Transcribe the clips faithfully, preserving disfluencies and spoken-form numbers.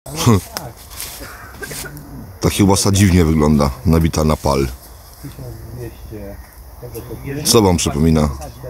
Ta kiełbasa dziwnie wygląda, nabita na pal. Co wam przypomina?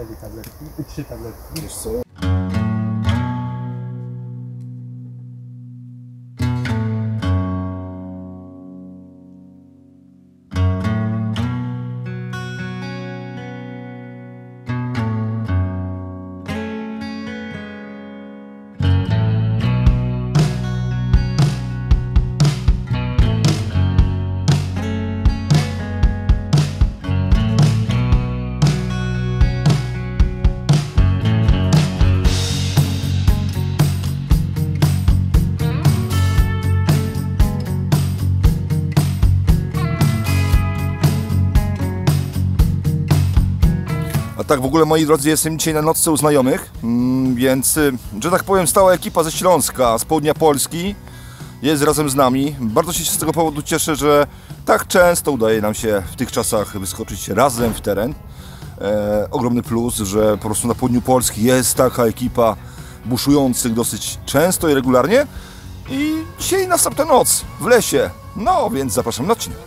A tak w ogóle, moi drodzy, jestem dzisiaj na nocce u znajomych, więc, że tak powiem, stała ekipa ze Śląska, z południa Polski jest razem z nami. Bardzo się z tego powodu cieszę, że tak często udaje nam się w tych czasach wyskoczyć razem w teren. E, ogromny plus, że po prostu na południu Polski jest taka ekipa buszujących dosyć często i regularnie. I dzisiaj następna noc w lesie, no więc zapraszam na odcinek.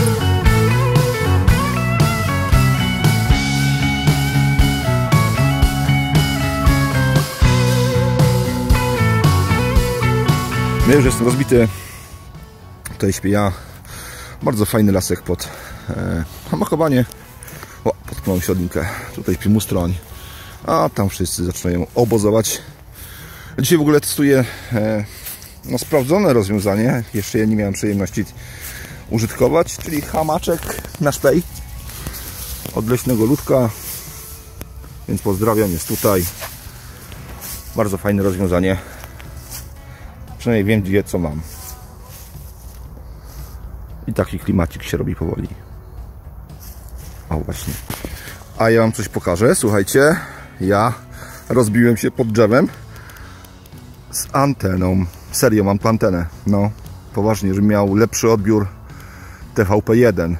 Ja już jestem rozbity. Tutaj śpię ja. Bardzo fajny lasek pod e, hamakowanie. O, potknąłem się odlinkę. Tutaj śpi mustroń. A tam wszyscy zaczynają obozować. Dzisiaj w ogóle testuję e, no, sprawdzone rozwiązanie. Jeszcze ja nie miałem przyjemności użytkować. Czyli hamaczek na szpej. Od leśnego ludka. Więc pozdrawiam, jest tutaj. Bardzo fajne rozwiązanie. Przynajmniej wiem, gdzie co mam. I taki klimacik się robi powoli. O, właśnie. A ja wam coś pokażę. Słuchajcie, ja rozbiłem się pod drzewem z anteną. Serio, mam tu antenę. No, poważnie, żebym miał lepszy odbiór T V P jeden.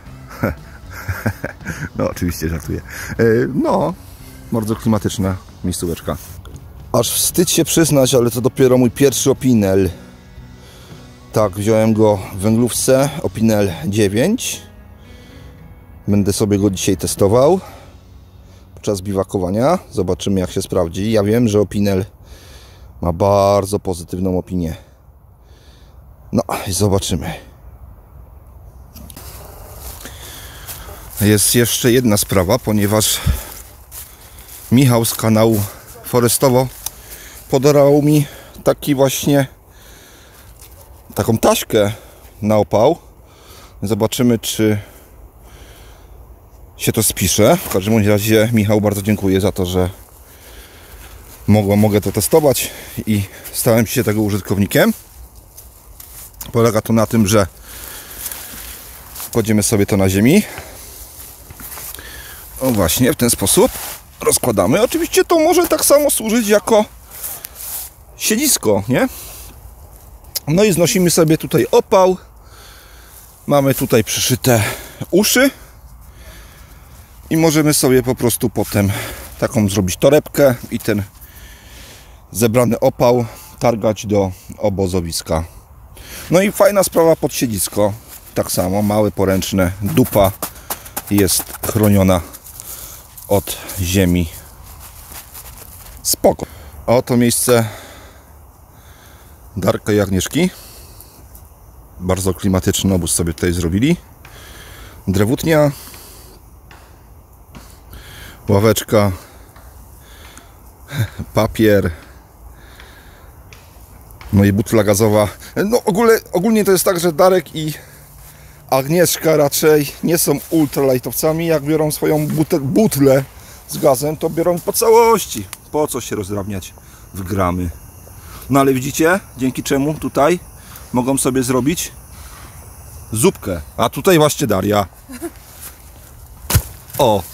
No, oczywiście żartuję. No, bardzo klimatyczna miejscóweczka. Aż wstyd się przyznać, ale to dopiero mój pierwszy Opinel. Tak, wziąłem go w węglówce, Opinel dziewięć. Będę sobie go dzisiaj testował podczas biwakowania. Zobaczymy, jak się sprawdzi. Ja wiem, że Opinel ma bardzo pozytywną opinię. No i zobaczymy. Jest jeszcze jedna sprawa, ponieważ Michał z kanału Forestowo podarał mi taki właśnie taką taśkę na opał. Zobaczymy, czy się to spisze. W każdym razie, Michał, bardzo dziękuję za to, że mogę, mogę to testować i stałem się tego użytkownikiem. Polega to na tym, że kładziemy sobie to na ziemi. O, właśnie w ten sposób rozkładamy. Oczywiście to może tak samo służyć jako siedzisko, nie? No i znosimy sobie tutaj opał. Mamy tutaj przyszyte uszy i możemy sobie po prostu potem taką zrobić torebkę i ten zebrany opał targać do obozowiska. No i fajna sprawa pod siedzisko. Tak samo, małe, poręczne, dupa jest chroniona od ziemi. Spoko. A oto miejsce Darka i Agnieszki. Bardzo klimatyczny obóz sobie tutaj zrobili. Drewutnia, ławeczka, papier, no i butla gazowa. No ogólnie, ogólnie to jest tak, że Darek i Agnieszka raczej nie są ultralajtowcami. Jak biorą swoją butel, butlę z gazem, to biorą po całości. Po co się rozdrabniać w gramy? No ale widzicie, dzięki czemu tutaj mogą sobie zrobić zupkę. A tutaj właśnie Daria. O!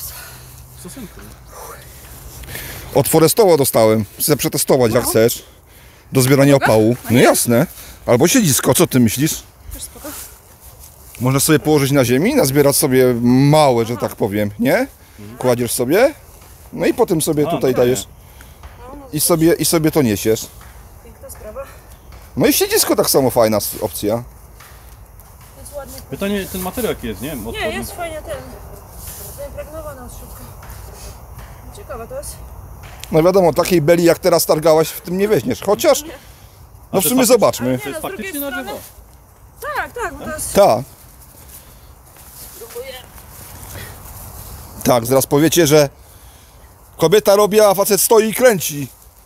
Od Forestowo dostałem. Chcę przetestować, jak chcesz. Do zbierania opału. No jasne. Albo siedzisko, co ty myślisz? Można sobie położyć na ziemi, nazbierać sobie małe, że tak powiem, nie? Kładziesz sobie, no i potem sobie tutaj dajesz i sobie, i sobie to niesiesz. Piękna sprawa. No i siedzisko tak samo fajna opcja. Jest ładnie. Pytanie, ten materiał jaki jest, nie? Od Nie, jest fajnie ten. Zaimpregnowana od środka. Ciekawe to jest. No wiadomo, takiej beli jak teraz targałaś w tym nie weźmiesz. Chociaż, no w sumie zobaczmy. To jest no, faktycznie na żywo. Tak, tak, bo to jest... Tak, Spróbuję. tak, zaraz powiecie, że kobieta robi, a facet stoi i kręci.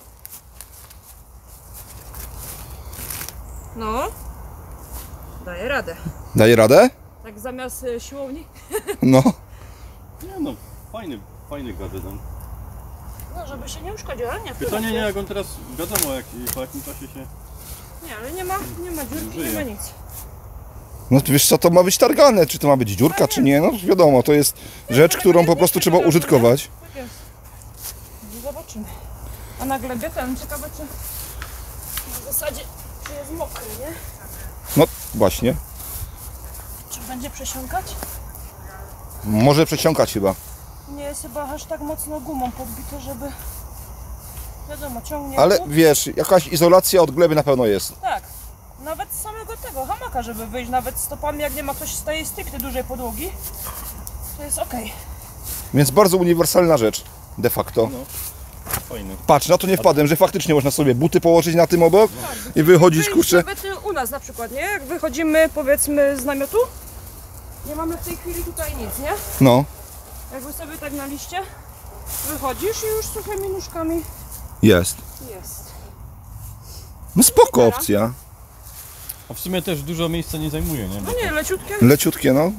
No. Daję radę. Daje radę? Tak zamiast y, siłowni. No. Nie no, fajny, fajny gadydan. No, żeby się nie uszkodził, ale nie. Pytanie nie, jak on teraz, wiadomo, jak, po jakim czasie się... Nie, ale nie ma, nie ma dziurki, nie Żyje. ma nic. No to wiesz co, to ma być targane, czy to ma być dziurka, czy nie, no wiadomo, to jest rzecz, którą po prostu trzeba użytkować. Tak jest. Zobaczymy. A na glebie ten, ciekawe czy w zasadzie czy jest mokry, nie? No właśnie, Czy będzie przesiąkać? może przeciąkać chyba. Nie jest chyba aż tak mocno gumą podbite, żeby... Wiadomo, ciągnie Ale tu. wiesz, jakaś izolacja od gleby na pewno jest. Tak. Nawet z samego tego hamaka, żeby wyjść nawet stopami, jak nie ma ktoś z tej stricte dużej podłogi, to jest ok. Więc bardzo uniwersalna rzecz, de facto. Fajny. Patrz, na to nie wpadłem, że faktycznie można sobie buty położyć na tym obok i wychodzić, Wyjść kurczę. nawet y, u nas na przykład, nie? Jak wychodzimy powiedzmy z namiotu, nie mamy w tej chwili tutaj nic, nie? No, Jakby sobie tak na liście wychodzisz i już suchymi nóżkami jest. jest. No spoko opcja. A w sumie też dużo miejsca nie zajmuje, nie? Bo No nie, leciutkie. Leciutkie, no.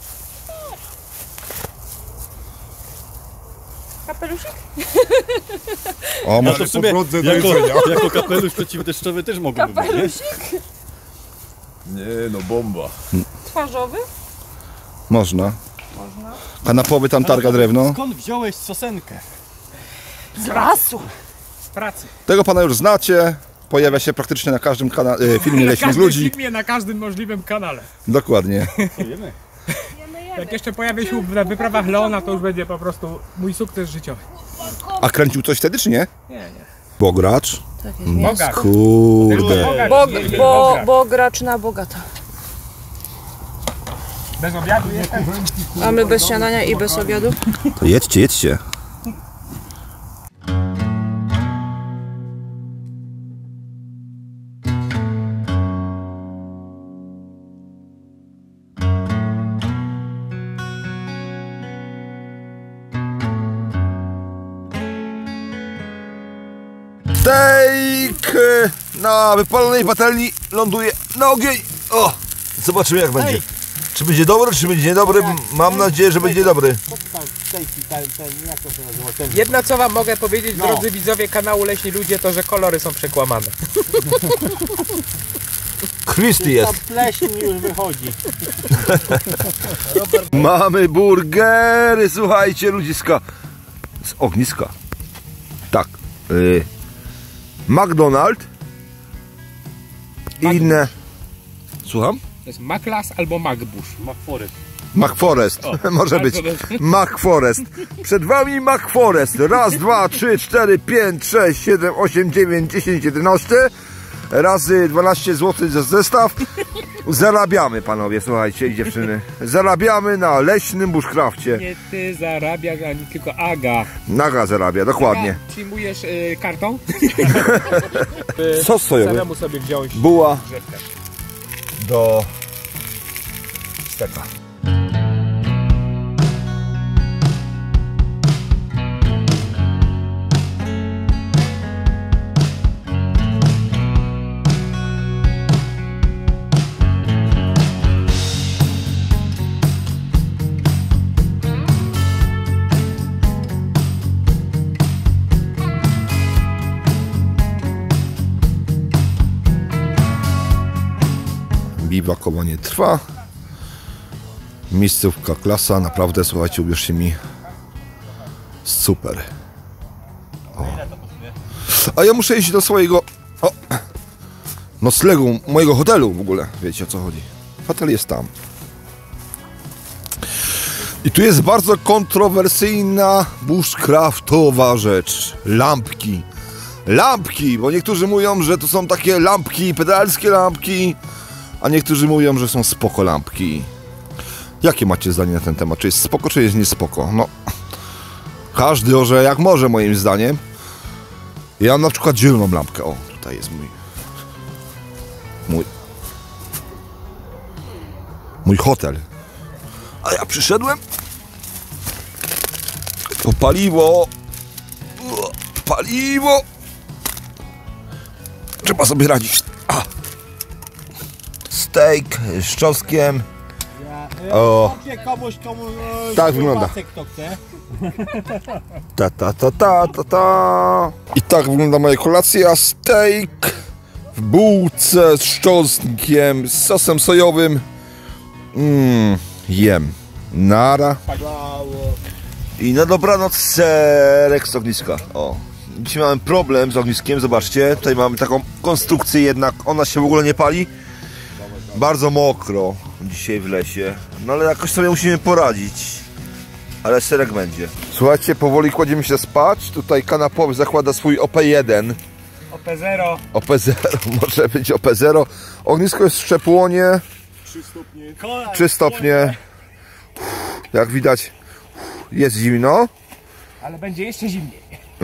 Kapelusik? O, ja może to w sumie jako, jako kapelusz przeciwdeszczowy też mogłoby być, nie? Kapelusik? Nie no, bomba. Twarzowy? można. Można. Kanapowy tam targa drewno. Skąd wziąłeś sosenkę? Z lasu. Z pracy. Tego pana już znacie. Pojawia się praktycznie na każdym kana- e, filmie Na Leśnych każdym Ludzi. filmie, na każdym możliwym kanale. Dokładnie. Co jemy? Jemy, jemy. Jak jeszcze pojawię się na wyprawach Leona, to już będzie po prostu mój sukces życiowy. A kręcił coś wtedy, czy nie? Nie, nie. Bogracz? Tak jest mięsko. Bogacz. Kurde. Bogacz. Bo, Nie, nie, bo, bogacz. bo gracz na bogata. Bez obiadu jestem. A my bez śniadania i bez obiadu. To jedźcie, jedźcie. Steak na wypalonej patelni ląduje na ogień. O, zobaczymy jak będzie. Czy będzie dobry, czy będzie niedobry? Mam nadzieję, że będzie dobry. Jedno co wam mogę powiedzieć, drodzy widzowie kanału Leśni Ludzie, to że kolory są przekłamane. Krwisty jest. Pleśń już wychodzi. Mamy burgery, słuchajcie ludziska. Z ogniska. Tak. Y McDonald's. I inne. Słucham? To jest Maclas albo Macbush. McForest. McForest. Może być. McForest. Przed wami McForest. Raz, dwa, trzy, cztery, pięć, sześć, siedem, osiem, dziewięć, dziesięć, jedenaście. Razy dwanaście złotych za zestaw. Zarabiamy, panowie, słuchajcie, i dziewczyny. Zarabiamy na leśnym bushcrafcie. Nie ty zarabiasz, ani tylko Aga. Naga zarabia, dokładnie. Aga, przyjmujesz y, kartą? Sos sojowy. Samemu sobie wziąć Buła drzewkę. do steka. Biwakowanie trwa. Miejscówka klasa, naprawdę, słuchajcie, uwierzcie mi, super. O. A ja muszę iść do swojego o, noclegu, mojego hotelu w ogóle, wiecie o co chodzi. Hotel jest tam. I tu jest bardzo kontrowersyjna bushcraftowa rzecz. Lampki. lampki, bo niektórzy mówią, że to są takie lampki, pedalskie lampki, a niektórzy mówią, że są spoko lampki. Jakie macie zdanie na ten temat? Czy jest spoko, czy jest niespoko? No, każdy orze jak może, moim zdaniem. Ja mam na przykład zieloną lampkę. O, tutaj jest mój mój mój hotel. A ja przyszedłem po paliwo. Paliwo. Trzeba sobie radzić. A. Steak z czosnkiem. O. Komuś, komu, Tak wygląda. Kto chce. Ta, ta, ta, ta, ta, ta. I tak wygląda moja kolacja. Steak w bułce z czosnkiem, z sosem sojowym. Mmm, jem. Nara. I na dobranoc serek z ogniska. O. Dzisiaj mamy problem z ogniskiem, zobaczcie. Tutaj mamy taką konstrukcję jednak, ona się w ogóle nie pali. Bardzo mokro dzisiaj w lesie. No ale jakoś sobie musimy poradzić. Ale serek będzie. Słuchajcie, powoli kładziemy się spać. Tutaj kanapowy zakłada swój O P jeden. O P zero. O P zero, może być O P zero. Ognisko jest w szczepłonie. trzy stopnie. trzy stopnie. Jak widać, jest zimno. Ale będzie jeszcze zimniej.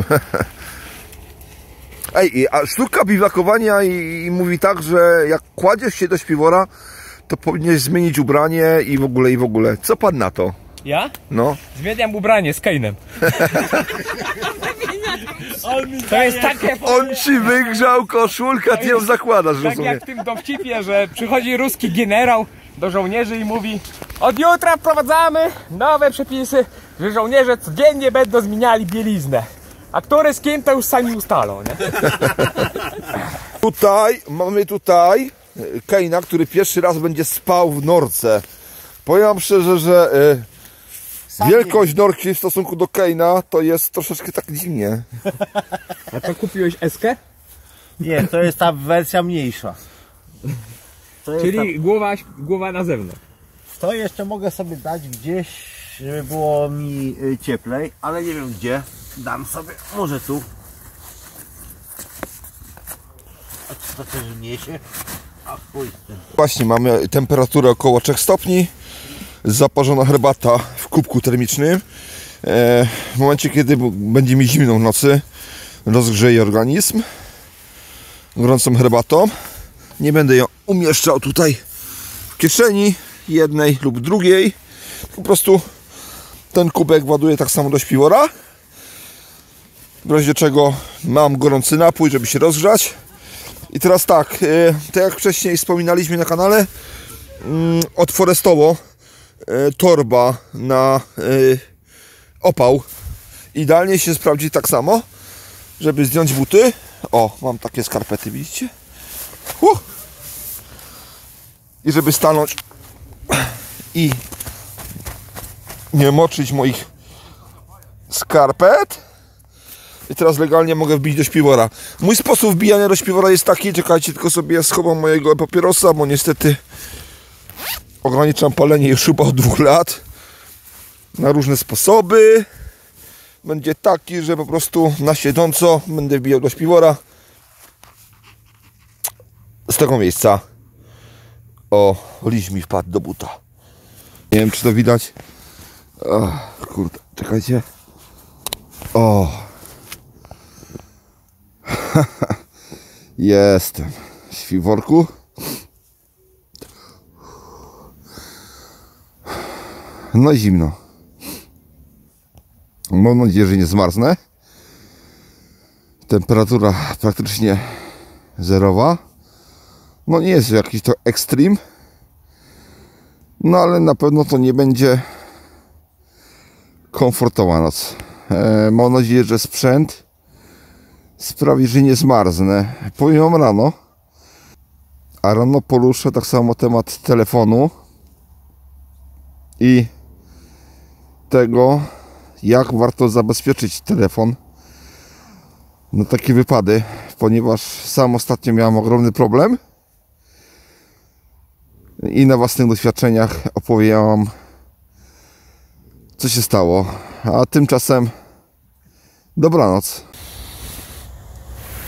Ej, a sztuka biwakowania i, i mówi tak, że jak kładziesz się do śpiwora, to powinieneś zmienić ubranie i w ogóle, i w ogóle. Co pan na to? Ja? No. Zmieniam ubranie z Kane'em. To jest takie... On ci wygrzał koszulkę, ty ją zakładasz, Tak rozumiem. jak w tym dowcipie, że przychodzi ruski generał do żołnierzy i mówi: od jutra wprowadzamy nowe przepisy, że żołnierze codziennie będą zmieniali bieliznę. A który z kim, to już sami ustalą, nie? Tutaj, mamy tutaj Kane'a, który pierwszy raz będzie spał w norce. Powiem wam szczerze, że y, wielkość norki w stosunku do Kane'a to jest troszeczkę tak dziwnie. A to kupiłeś eskę? Nie, to jest ta wersja mniejsza. To jest Czyli głowa, głowa na zewnątrz. ta... To jeszcze mogę sobie dać gdzieś, żeby było mi y, cieplej, ale nie wiem gdzie. Dam sobie, może tu. A czy to też niesie? A chuj z tym. Właśnie mamy temperaturę około trzech stopni. Zaparzona herbata w kubku termicznym. E, w momencie, kiedy będzie mi zimno w nocy, rozgrzeję organizm gorącą herbatą. Nie będę ją umieszczał tutaj w kieszeni jednej lub drugiej. Po prostu ten kubek ładuję tak samo do śpiwora. W razie czego mam gorący napój, żeby się rozgrzać. I teraz tak, e, tak jak wcześniej wspominaliśmy na kanale, mm, od Forestowo e, torba na e, opał idealnie się sprawdzi tak samo, żeby zdjąć buty. O, mam takie skarpety, widzicie? Uh! I żeby stanąć i nie moczyć moich skarpet. I teraz legalnie mogę wbić do śpiwora. Mój sposób wbijania do śpiwora jest taki, czekajcie, tylko sobie schowam mojego papierosa, bo niestety ograniczam palenie już chyba od dwóch lat. Na różne sposoby. Będzie taki, że po prostu na siedząco będę wbijał do śpiwora. Z tego miejsca. O, liść mi wpadł do buta. Nie wiem, czy to widać. O, kurde, czekajcie. O. Jestem w śpiworku. No zimno. Mam nadzieję, że nie zmarznę. Temperatura praktycznie zerowa. No nie jest jakiś to ekstrem. No ale na pewno to nie będzie komfortowa noc. E, mam nadzieję, że sprzęt sprawi, że nie zmarznę. Powiem wam rano. A rano poruszę tak samo temat telefonu i tego, jak warto zabezpieczyć telefon na takie wypady, ponieważ sam ostatnio miałem ogromny problem i na własnych doświadczeniach opowiem wam, co się stało. A tymczasem dobranoc.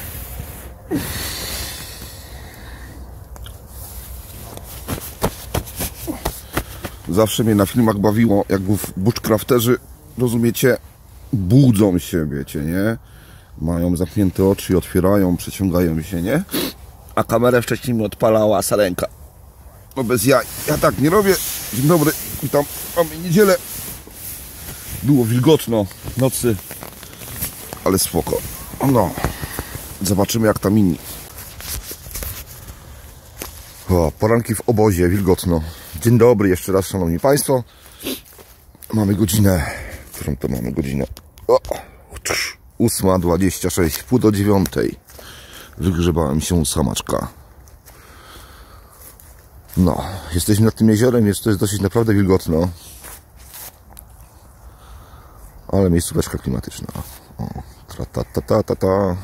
Zawsze mnie na filmach bawiło, jak w bushcrafterzy, rozumiecie, budzą się, wiecie, nie? Mają zamknięte oczy i otwierają, przeciągają się, nie? A kamerę wcześniej mi odpalała sarenka. No bez jaj. Ja tak nie robię. Dzień dobry. Witam. Mamy niedzielę. Było wilgotno w nocy. Ale spoko. No. Zobaczymy jak tam inni. O, poranki w obozie, wilgotno. Dzień dobry jeszcze raz, szanowni państwo. Mamy godzinę. Którą to mamy godzinę? O, ósma dwadzieścia sześć, pół do dziewiątej. Wygrzebałem się z hamaczka. No, jesteśmy nad tym jeziorem, jest to jest dosyć naprawdę wilgotno. Ale miejscóweczka klimatyczna. O, tra, ta, ta, ta, ta, ta.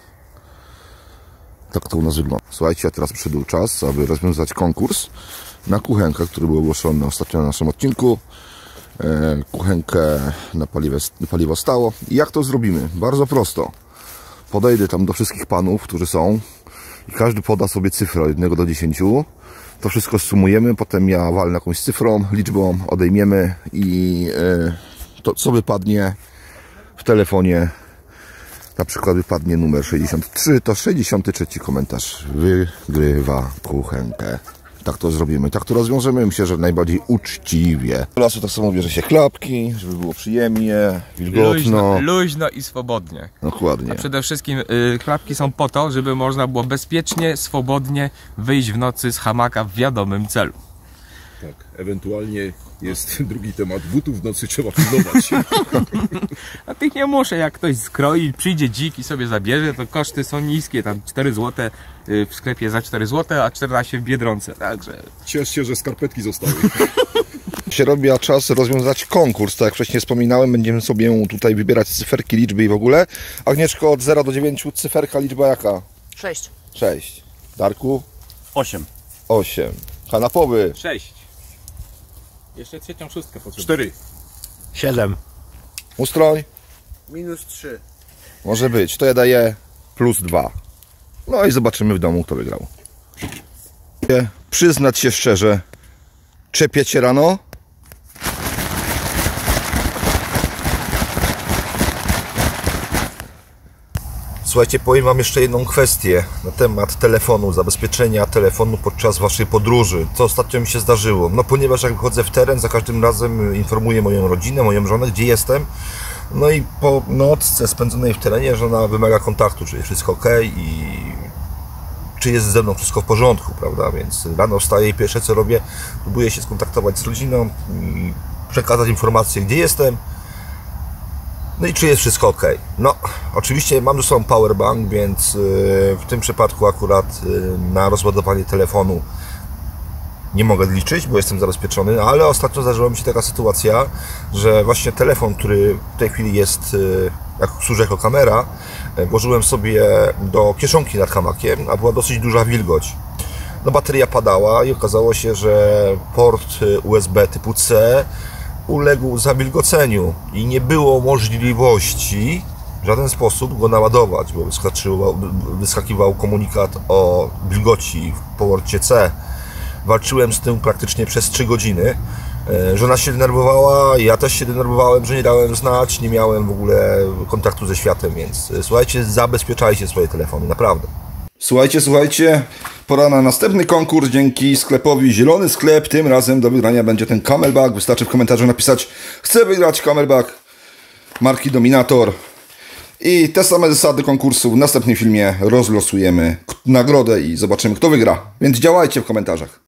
Tak to u nas wygląda. Słuchajcie, a teraz przyszedł czas, aby rozwiązać konkurs na kuchenkę, który był ogłoszony ostatnio na naszym odcinku. E, kuchenkę na paliwo, na paliwo stało. I jak to zrobimy? Bardzo prosto. Podejdę tam do wszystkich panów, którzy są i każdy poda sobie cyfrę od jednego do dziesięciu. To wszystko sumujemy, potem ja walę jakąś cyfrą, liczbą, odejmiemy i e, to co wypadnie w telefonie, na przykład wypadnie numer sześćdziesiąt trzy, to sześćdziesiąty trzeci komentarz wygrywa kuchenkę. Tak to zrobimy, tak to rozwiążemy, myślę, że najbardziej uczciwie. Do lasu tak samo bierze się klapki, żeby było przyjemnie, wilgotno. Luźno, luźno i swobodnie. Dokładnie. A przede wszystkim y, klapki są po to, żeby można było bezpiecznie, swobodnie wyjść w nocy z hamaka w wiadomym celu. Tak, ewentualnie jest drugi temat butów, w nocy trzeba pilnować. A tych nie muszę, jak ktoś skroi, przyjdzie dzik i sobie zabierze, to koszty są niskie, tam cztery złote w sklepie za cztery złote, a czternaście w Biedronce, także... Ciesz się, że skarpetki zostały. Się robi, a czas rozwiązać konkurs, tak jak wcześniej wspominałem, będziemy sobie tutaj wybierać cyferki, liczby i w ogóle. Agnieszko, od zera do dziewięciu cyferka, liczba jaka? Sześć. sześć. Darku? osiem. osiem. Kanapowy? sześć. Jeszcze trzecią szóstkę potrzebuję. Cztery. siedem. Ustroń? Minus trzy. Może być, to ja daję plus dwa. No i zobaczymy w domu, kto wygrał. Przyznać się szczerze, czepiecie rano? Słuchajcie, powiem wam jeszcze jedną kwestię na temat telefonu, zabezpieczenia telefonu podczas waszej podróży. Co ostatnio mi się zdarzyło? No ponieważ jak wychodzę w teren, za każdym razem informuję moją rodzinę, moją żonę, gdzie jestem. No i po nocce spędzonej w terenie żona wymaga kontaktu, czy jest wszystko ok i czy jest ze mną wszystko w porządku, prawda? Więc rano wstaję i pierwsze co robię, próbuję się skontaktować z rodziną, przekazać informację, gdzie jestem. No i czy jest wszystko ok. No, oczywiście mam ze sobą powerbank, więc w tym przypadku akurat na rozładowanie telefonu nie mogę liczyć, bo jestem zabezpieczony, ale ostatnio zdarzyła mi się taka sytuacja, że właśnie telefon, który w tej chwili jest, jak służy jako kamera, włożyłem sobie do kieszonki nad hamakiem, a była dosyć duża wilgoć. No bateria padała i okazało się, że port U S B typu C uległ zawilgoceniu i nie było możliwości w żaden sposób go naładować, bo wyskakiwał komunikat o wilgoci w porcie C. Walczyłem z tym praktycznie przez trzy godziny. Żona się denerwowała, ja też się denerwowałem, że nie dałem znać, nie miałem w ogóle kontaktu ze światem, więc słuchajcie, zabezpieczajcie swoje telefony, naprawdę. Słuchajcie, słuchajcie, pora na następny konkurs dzięki sklepowi Zielony Sklep. Tym razem do wygrania będzie ten Camelback. Wystarczy w komentarzu napisać: chcę wygrać Camelback marki Dominator. I te same zasady konkursu w następnym filmie rozlosujemy nagrodę i zobaczymy, kto wygra. Więc działajcie w komentarzach.